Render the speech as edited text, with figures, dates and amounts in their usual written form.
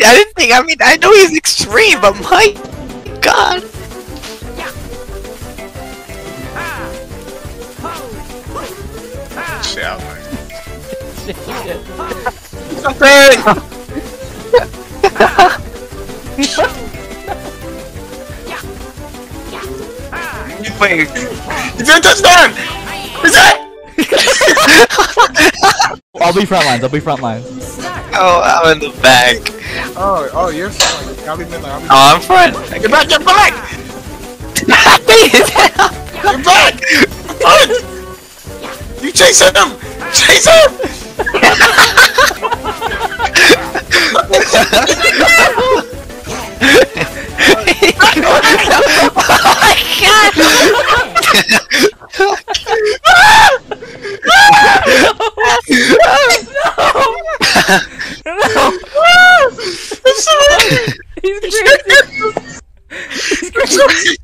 I didn't think. I mean, I know he's extreme, but my God. Shit, I'm like... Something! Wait, is it a touchdown? Is it? I'll be front lines. I'll be front lines. Oh, I'm in the back. Oh, you're front. I'll be mid line. Oh, I'm front. Get back! Get back! Get back! Run! You chase him! Chase him! Oh my God! He's crazy.